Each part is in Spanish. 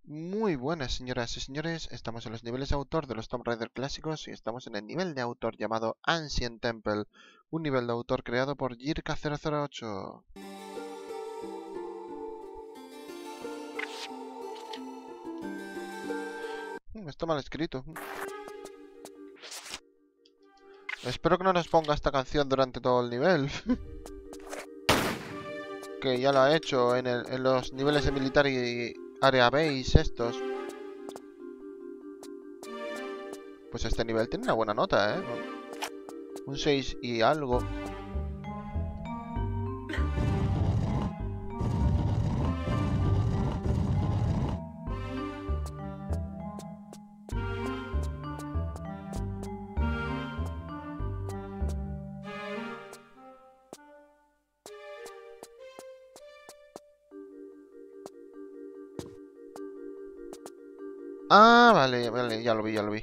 Muy buenas, señoras y señores. Estamos en los niveles de autor de los Tomb Raider clásicos y estamos en el nivel de autor llamado Ancient Temple, un nivel de autor creado por Jirka008. Está mal escrito. Espero que no nos ponga esta canción durante todo el nivel. Que ya lo ha hecho en los niveles de Military Area Base estos. Pues este nivel tiene una buena nota, ¿eh? Un 6 y algo. Ah, vale, vale, ya lo vi, ya lo vi.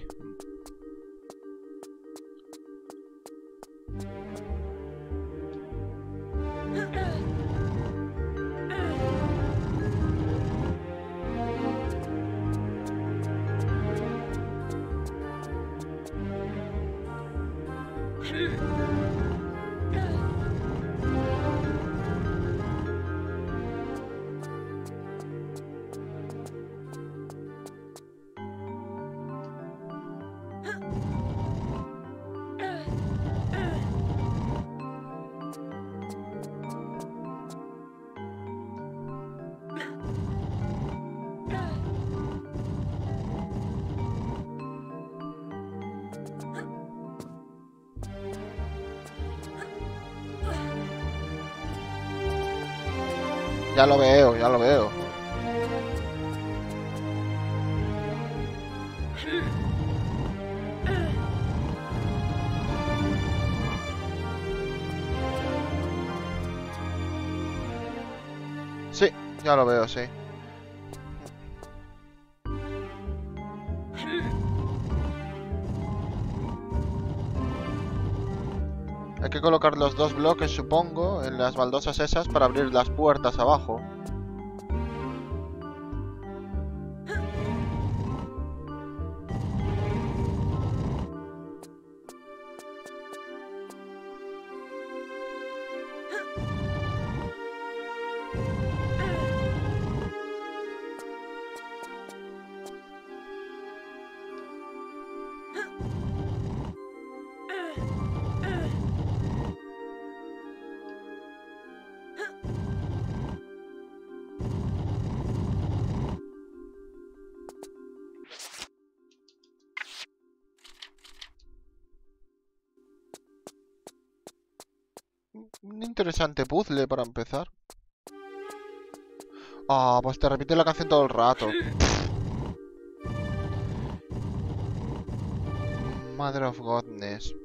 Ya lo veo, ya lo veo. Sí, ya lo veo, sí. Hay que colocar los dos bloques, supongo, en las baldosas esas para abrir las puertas abajo. Un interesante puzzle para empezar. Ah, pues te repite la canción todo el rato. Mother of Godness.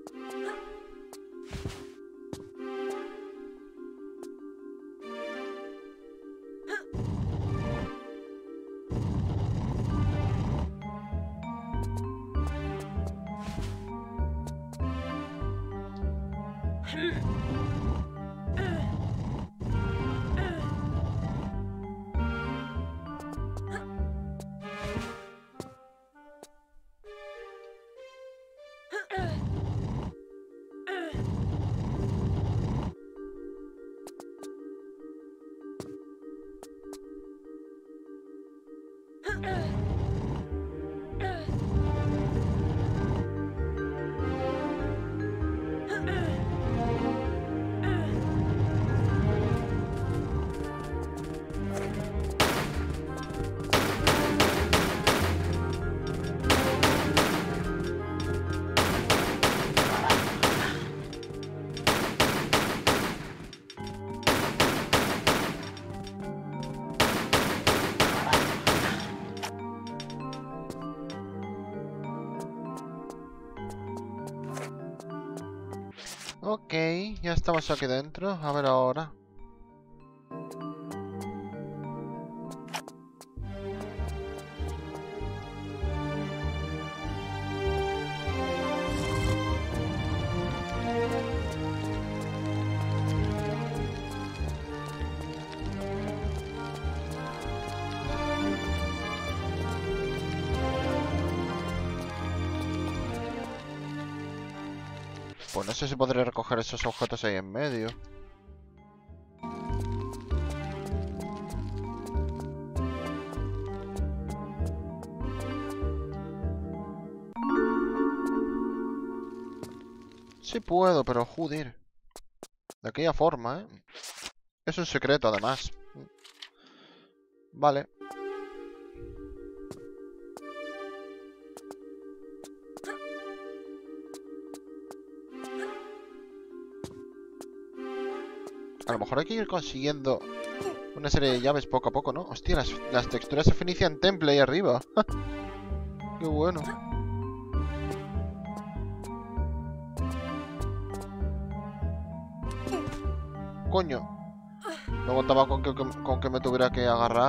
Ok, ya estamos aquí dentro. A ver ahora. Pues no sé si podré recoger esos objetos ahí en medio. Sí puedo, pero joder. De aquella forma, ¿eh? Es un secreto, además. Vale. A lo mejor hay que ir consiguiendo una serie de llaves poco a poco, ¿no? Hostia, las texturas de Phoenician Temple ahí arriba. Qué bueno. Coño. No contaba con que me tuviera que agarrar.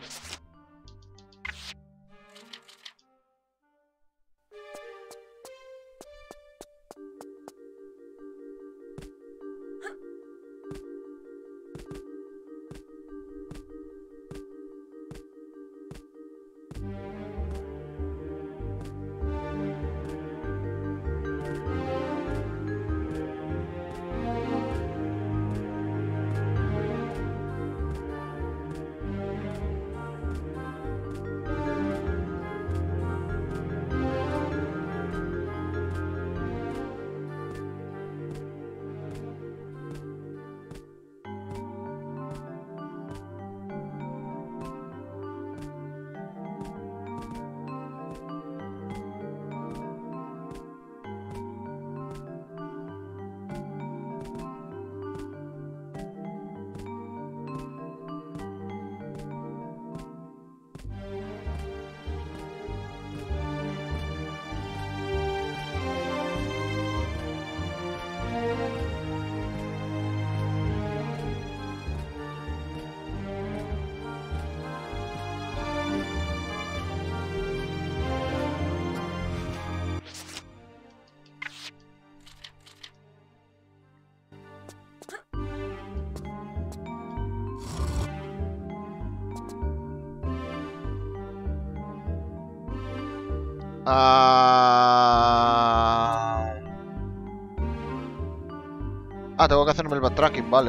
Tengo que hacerme el backtracking, vale.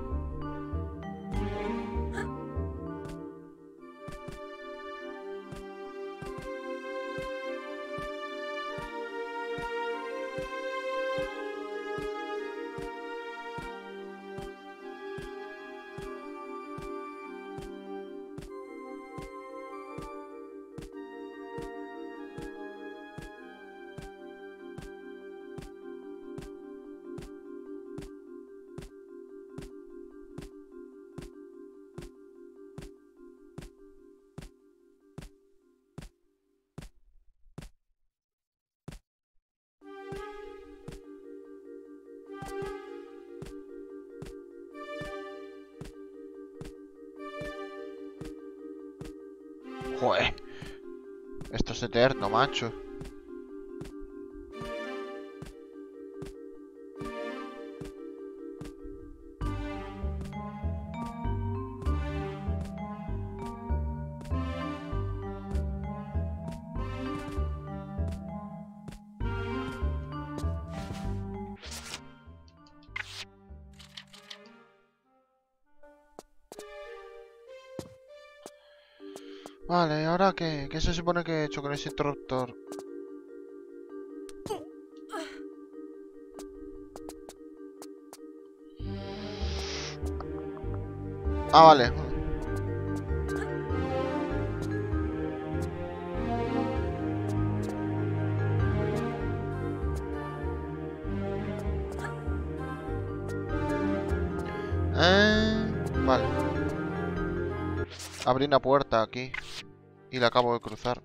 Joder. Esto es eterno, macho. Vale, ¿ahora qué? ¿Qué se supone que he hecho con ese interruptor? Ah, vale. Vale. Abrí una puerta aquí. Y la acabo de cruzar.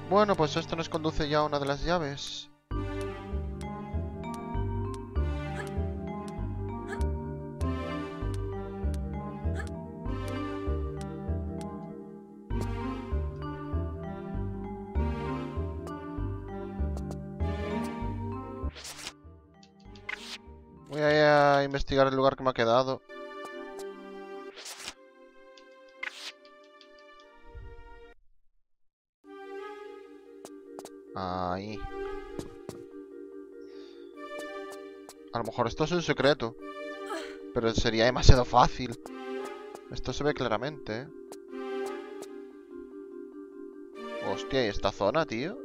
Bueno, pues esto nos conduce ya a una de las llaves. Voy a investigar el lugar que me ha quedado. Ahí. A lo mejor esto es un secreto. Pero sería demasiado fácil. Esto se ve claramente, ¿eh? Hostia, ¿y esta zona, tío?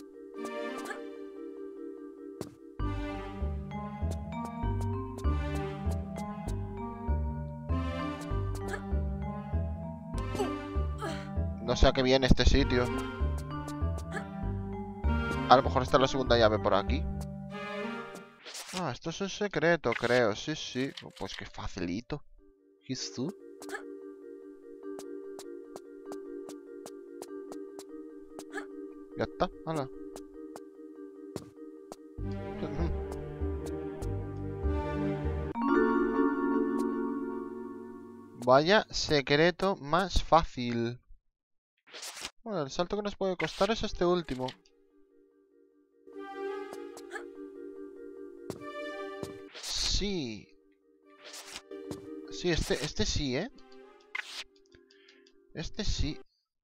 No sé a qué viene este sitio. A lo mejor está la segunda llave por aquí. Ah, esto es un secreto, creo. Sí, sí. Pues qué facilito. ¿Y tú? Ya está, hala. Vaya secreto más fácil. Bueno, el salto que nos puede costar es este último. Sí. Sí, este sí, ¿eh? Este sí.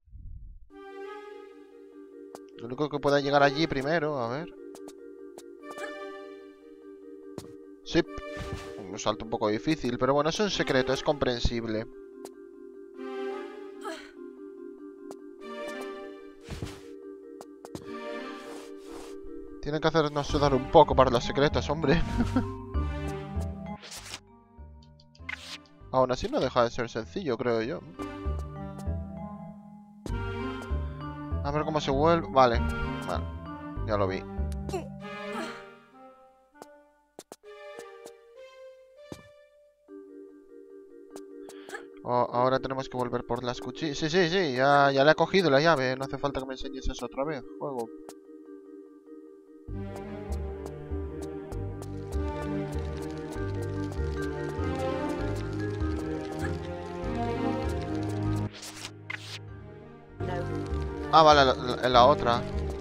Lo único que pueda llegar allí primero, a ver. Sí. Un salto un poco difícil, pero bueno, es un secreto, es comprensible. Tienen que hacernos sudar un poco para los secretos, hombre. Aún así no deja de ser sencillo, creo yo. A ver cómo se vuelve. Vale, vale. Ya lo vi. Ahora tenemos que volver por las cuchillas. Sí, sí, sí, ya le he cogido la llave. No hace falta que me enseñes eso otra vez, juego. Ah, vale, la otra.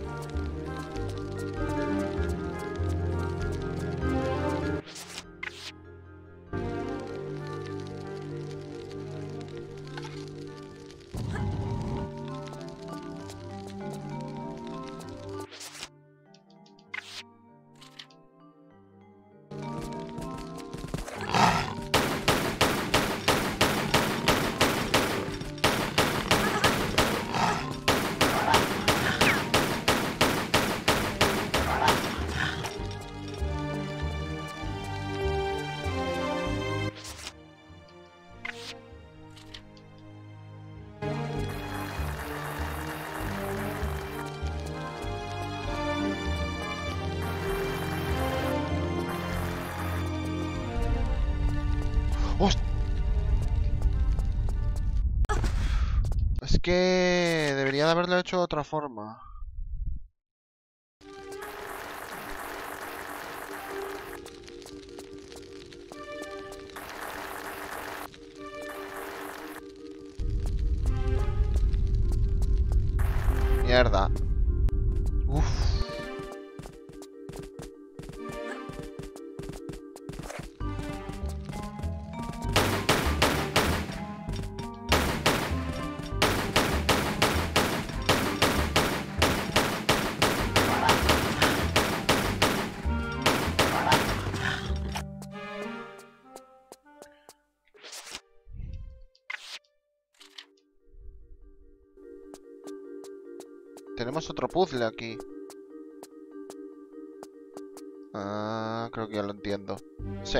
¡Hostia! Es que debería de haberlo hecho de otra forma. Mierda. Uf. Tenemos otro puzzle aquí. Ah, creo que ya lo entiendo. Sí.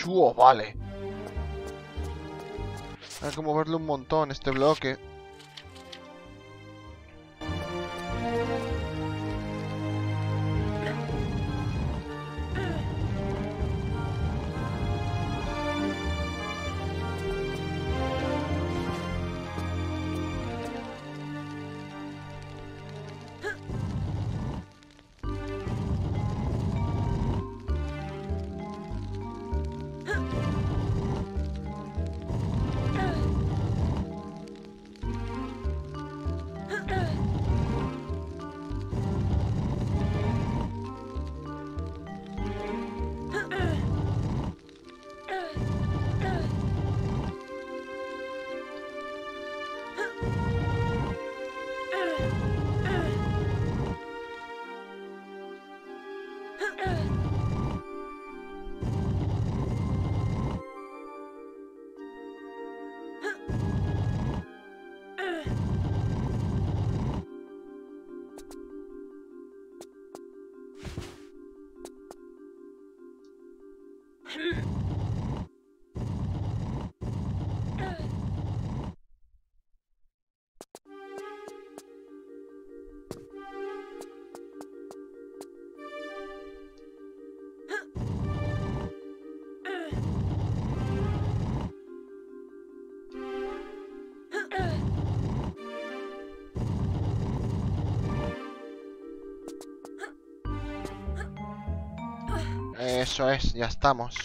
Vale. Hay que moverle un montón este bloque. Eso es, ya estamos.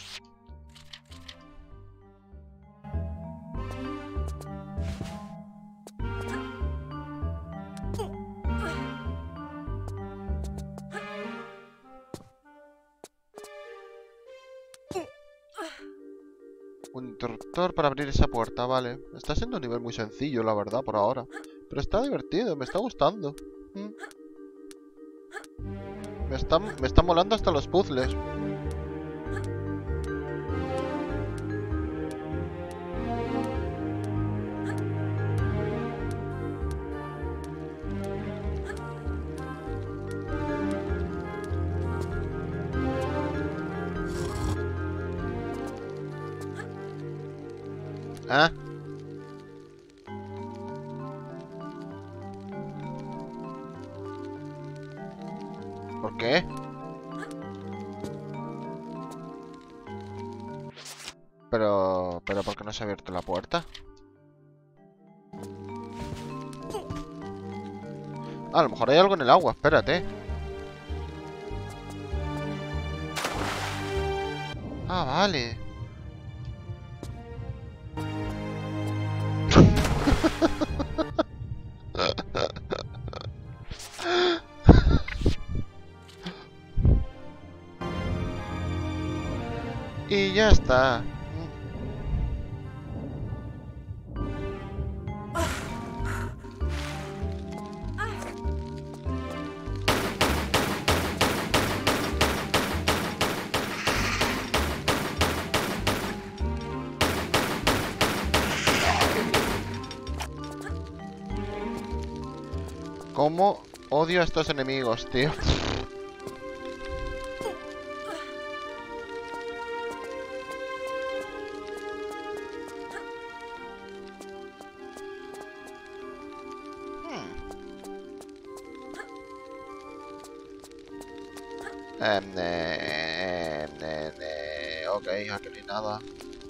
Un interruptor para abrir esa puerta, vale. Está siendo un nivel muy sencillo, la verdad, por ahora. Pero está divertido, me está gustando. Me están molando hasta los puzzles. ¿Ah? ¿Por qué? Pero ¿por qué no se ha abierto la puerta? A lo mejor hay algo en el agua, espérate. Ah, vale. Y ya está. ¿Cómo odio a estos enemigos, tío? Ok, aquí no hay nada.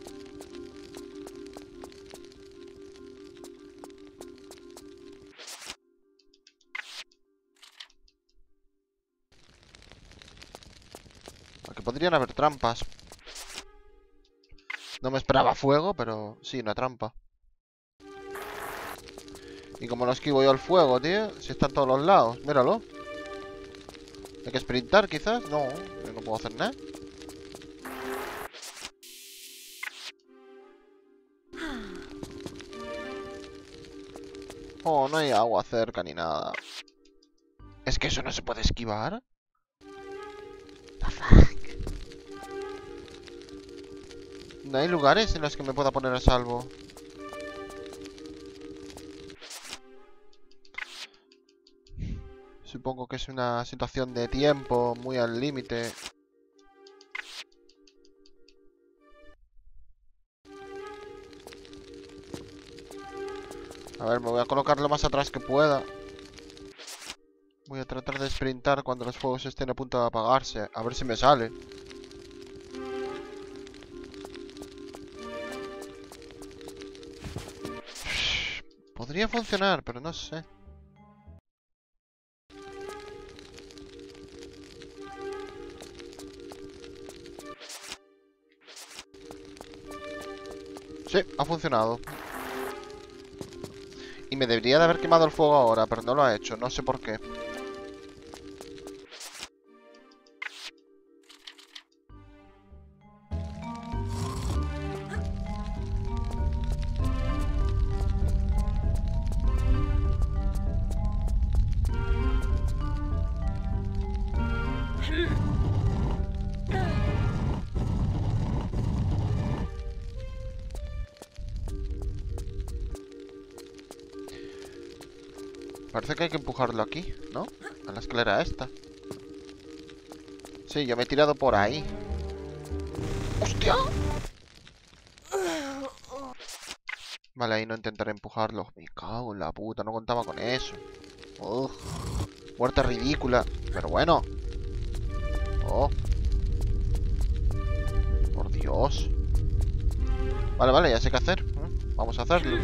Aquí podrían haber trampas. No me esperaba fuego, pero sí, una trampa. Y como no esquivo yo el fuego, tío, si está en todos los lados, míralo. ¿Hay que sprintar quizás? No, yo no puedo hacer nada. Oh, no hay agua cerca ni nada. ¿Es que eso no se puede esquivar? The fuck? No hay lugares en los que me pueda poner a salvo. Supongo que es una situación de tiempo muy al límite. A ver, me voy a colocar lo más atrás que pueda. Voy a tratar de sprintar cuando los fuegos estén a punto de apagarse. A ver si me sale. Podría funcionar, pero no sé. Sí, ha funcionado. Y me debería de haber quemado el fuego ahora, pero no lo ha hecho. No sé por qué. Parece que hay que empujarlo aquí, ¿no? A la escalera esta. Sí, yo me he tirado por ahí. ¡Hostia! Vale, ahí no intentaré empujarlo. Me cago en la puta, no contaba con eso. Uf, muerte ridícula. Pero bueno. Oh. Por Dios. Vale, vale, ya sé qué hacer. Vamos a hacerlo.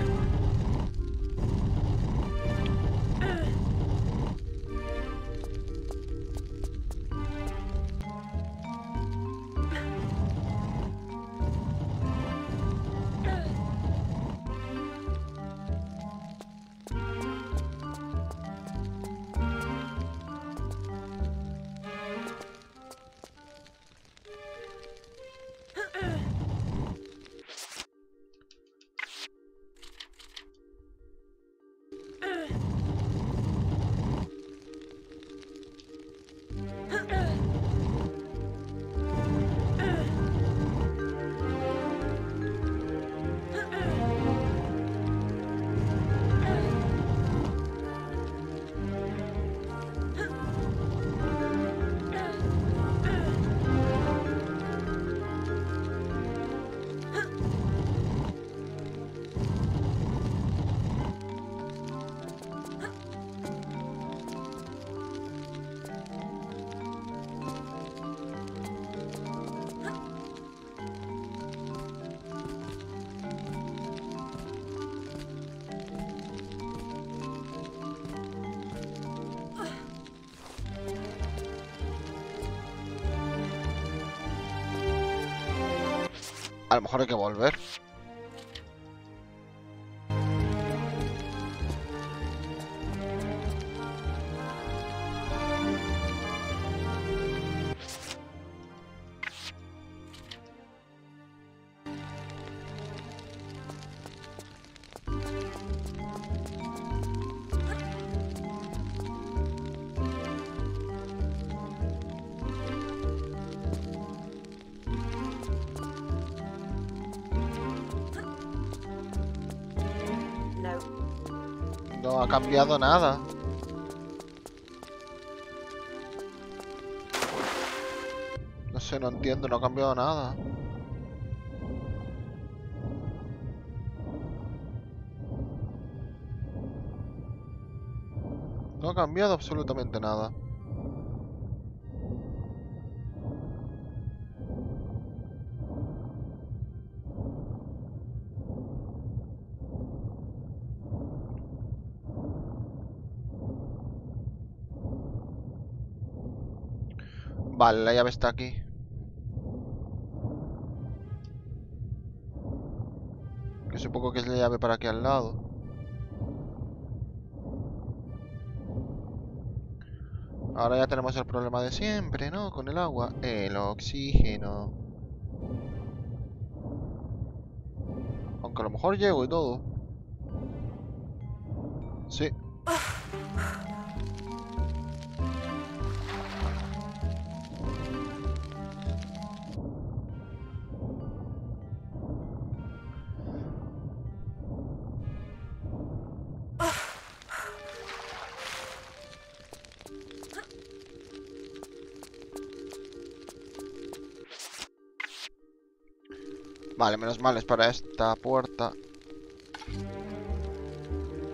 A lo mejor hay que volver. No ha cambiado nada. No sé, no entiendo, no ha cambiado nada. No ha cambiado absolutamente nada. Vale, la llave está aquí. Que supongo que es la llave para aquí al lado. Ahora ya tenemos el problema de siempre, ¿no? Con el agua. El oxígeno. Aunque a lo mejor llego y todo. Sí. Vale, menos mal es para esta puerta.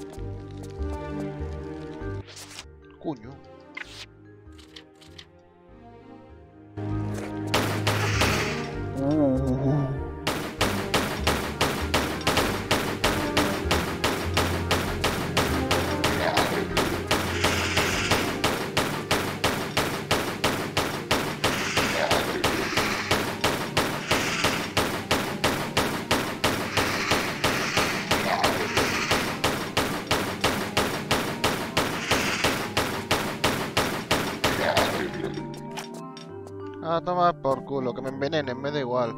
A tomar por culo, que me envenenen, me da igual.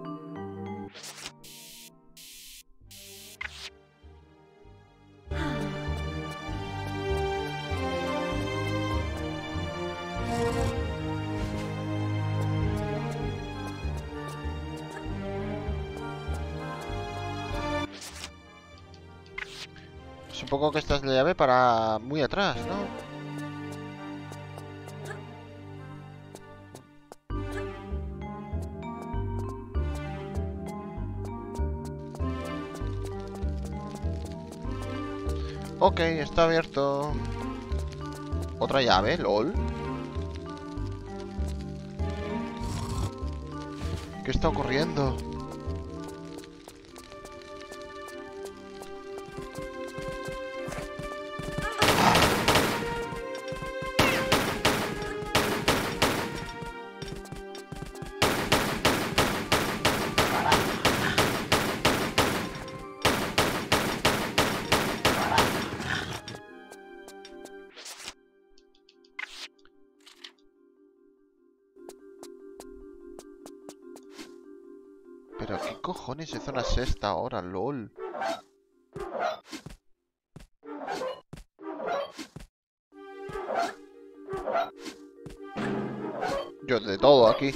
Supongo que esta es la llave para muy atrás, ¿no? Ok, está abierto. Otra llave, lol. ¿Qué está ocurriendo? ¿Pero qué cojones de zona es esta ahora, lol? Yo de todo aquí.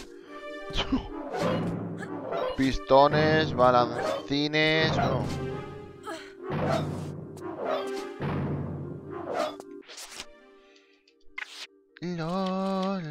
Pistones, balancines... No. LOL.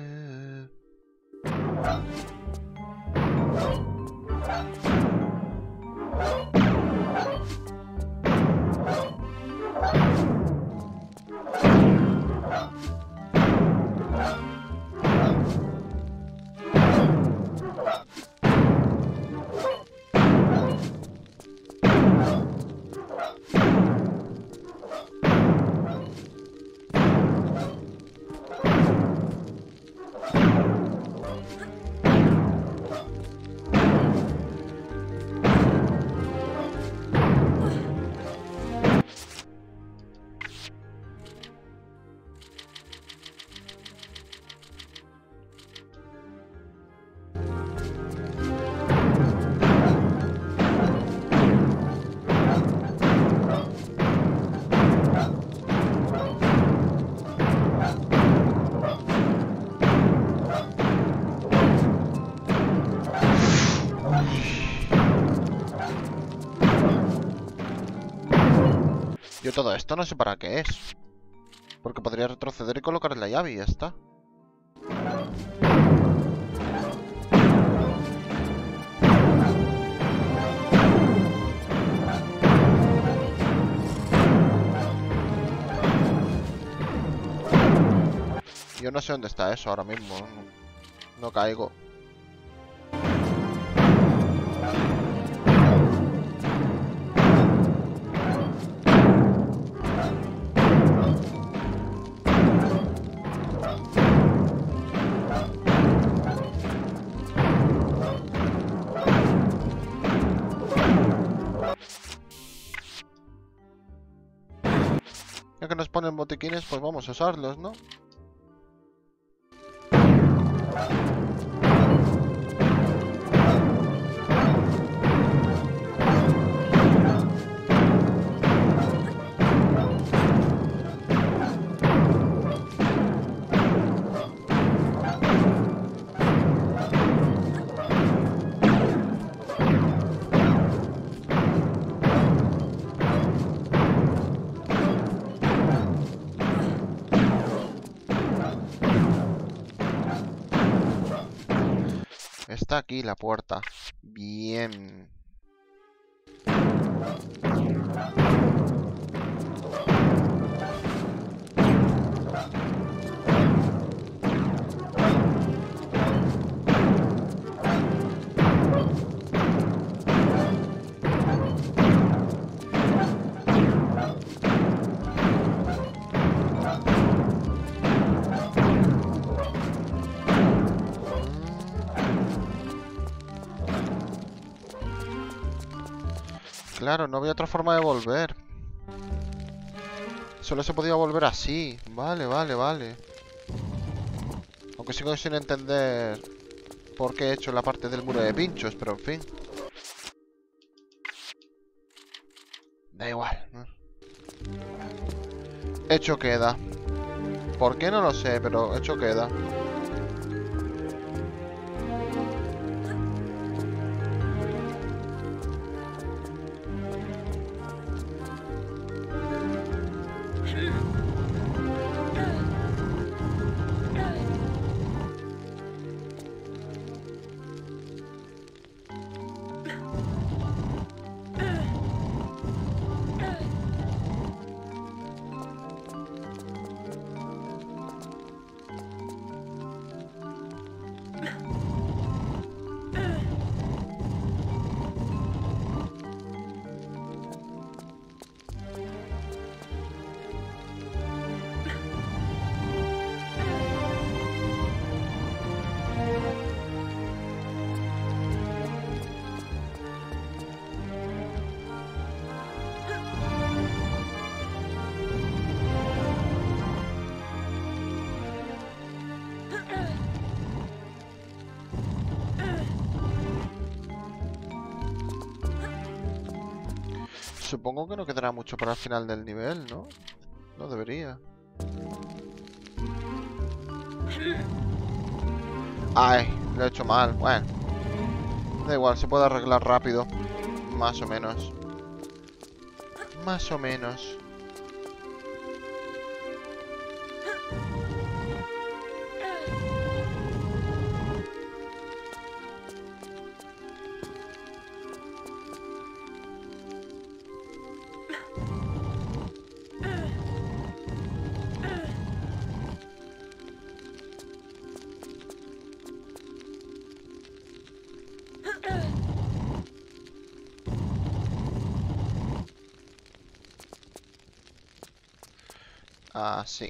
Yo todo esto no sé para qué es. Porque podría retroceder y colocar la llave y ya está. Yo no sé dónde está eso ahora mismo. No caigo. Ya que nos ponen botiquines, pues vamos a usarlos, ¿no? Está aquí la puerta. Bien. Claro, no había otra forma de volver. Solo se podía volver así. Vale, vale, vale. Aunque sigo sin entender porque he hecho la parte del muro de pinchos, pero en fin. Da igual, ¿no? Hecho queda. ¿Por qué? No lo sé, pero hecho queda. Supongo que no quedará mucho para el final del nivel, ¿no? No debería. Ay, lo he hecho mal. Bueno, da igual, se puede arreglar rápido. Más o menos. Más o menos. Ah, sí.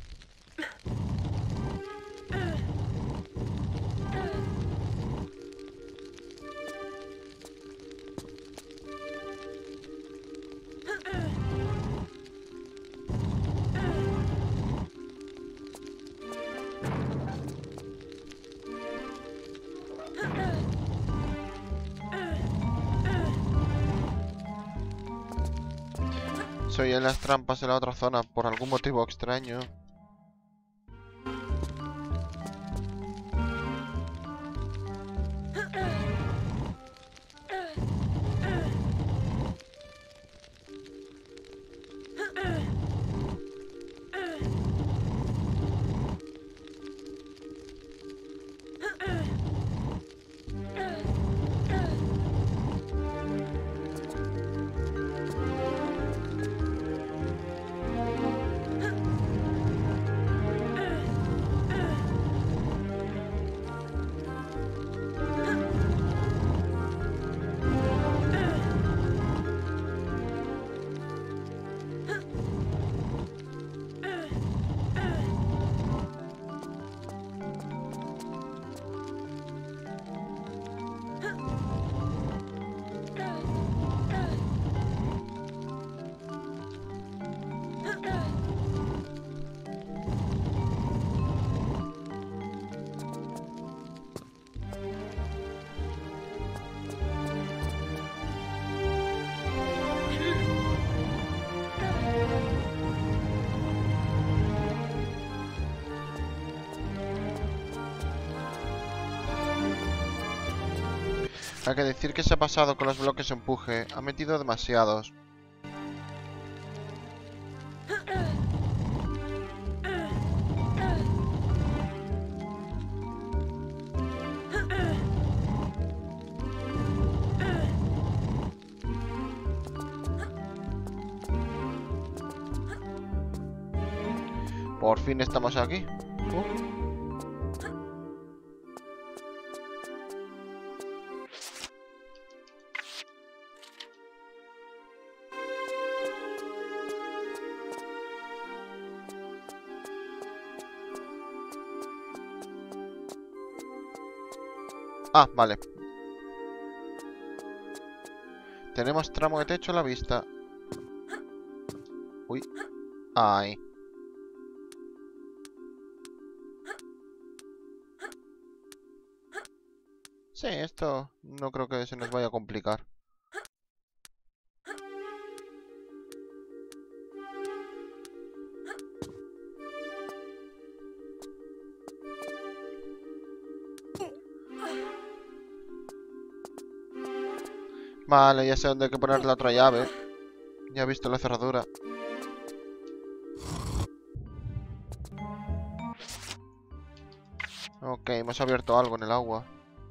Soy en las trampas en la otra zona por algún motivo extraño. Hay que decir que se ha pasado con los bloques empuje. Ha metido demasiados. Por fin estamos aquí. Ah, vale. Tenemos tramo de techo a la vista. Uy. Ay. Sí, esto no creo que se nos vaya a complicar. Vale, ya sé dónde hay que poner la otra llave. Ya he visto la cerradura. Ok, hemos abierto algo en el agua.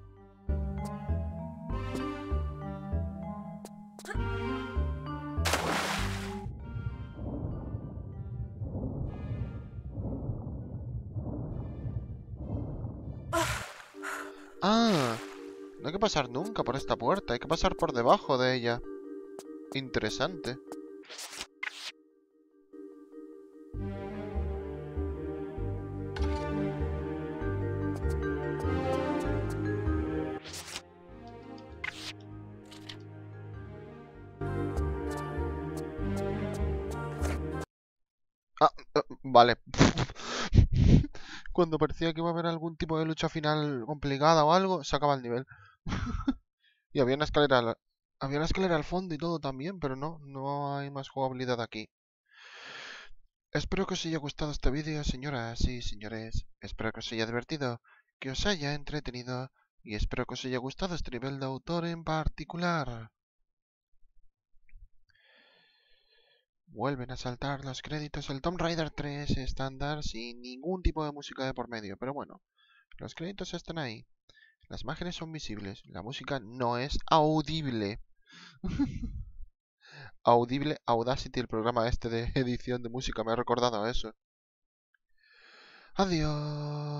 Ah, no hay que pasar nunca por esta puerta. Hay que pasar por debajo de ella. Interesante. Ah, vale. Cuando parecía que iba a haber algún tipo de lucha final complicada o algo, se acaba el nivel. Y había una escalera había una escalera al fondo y todo también, pero no hay más jugabilidad aquí. Espero que os haya gustado este vídeo, señoras y señores. Espero que os haya divertido, que os haya entretenido y espero que os haya gustado este nivel de autor en particular. Vuelven a saltar los créditos del Tomb Raider 3 estándar sin ningún tipo de música de por medio, pero bueno, los créditos están ahí. Las imágenes son visibles, la música no es audible. Audible Audacity, el programa este de edición de música, me ha recordado a eso. Adiós.